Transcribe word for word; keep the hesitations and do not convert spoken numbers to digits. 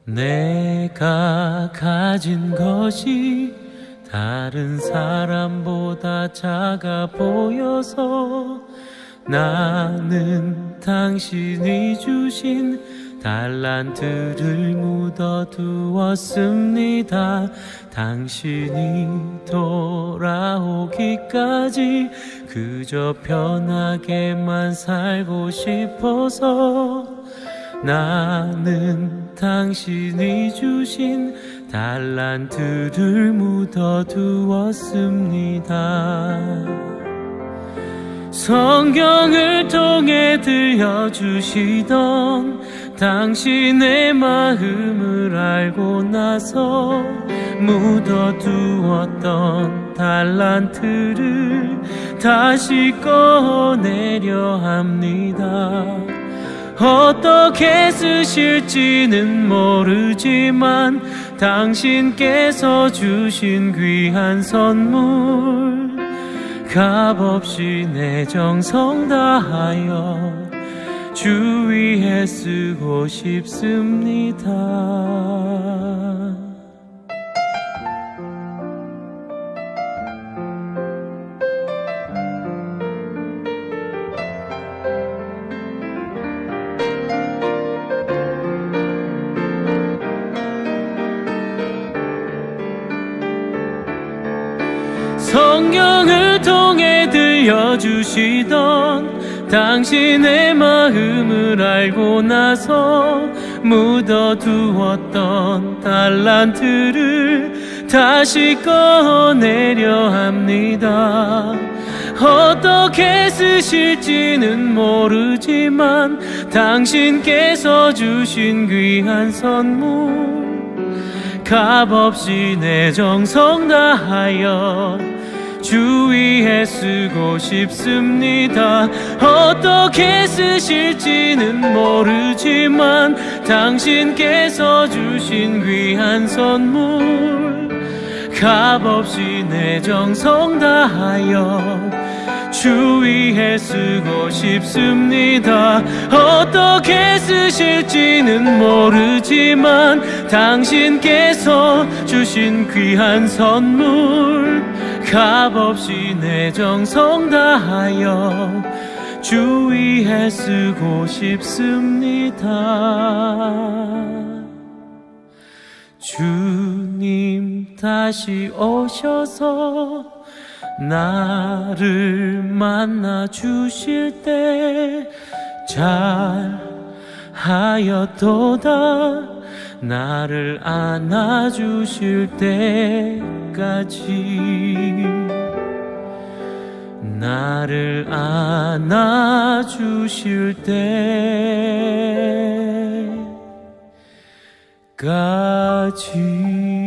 내가 가진 것이 다른 사람보다 작아 보여서 나는 당신이 주신 달란트를 묻어두었습니다. 당신이 돌아오기까지 그저 편하게만 살고 싶어서 나는 당신이 주신 달란트를 묻어두었습니다. 성경을 통해 들려주시던 당신의 마음을 알고 나서 묻어두었던 달란트를 다시 꺼내려 합니다. 어떻게 쓰실지는 모르지만 당신께서 주신 귀한 선물 값없이 내 정성 다하여 주 위에 쓰고 싶습니다. 성경을 통해 들려주시던 당신의 마음을 알고 나서 묻어두었던 달란트를 다시 꺼내려 합니다. 어떻게 쓰실지는 모르지만 당신께서 주신 귀한 선물 값없이 내 정성 다하여 주 위에 쓰고 싶습니다. 어떻게 쓰실지는 모르지만 당신께서 주신 귀한 선물 값없이 내 정성 다하여 주 위에 쓰고 싶습니다. 어떻게 쓰실지는 모르지만 당신께서 주신 귀한 선물 값없이 내 정성 다하여 주 위에 쓰고 싶습니다. 주님 다시 오셔서 나를 만나 주실 때 잘하였도다. 나를 안아주실 때까지 나를 안아주실 때까지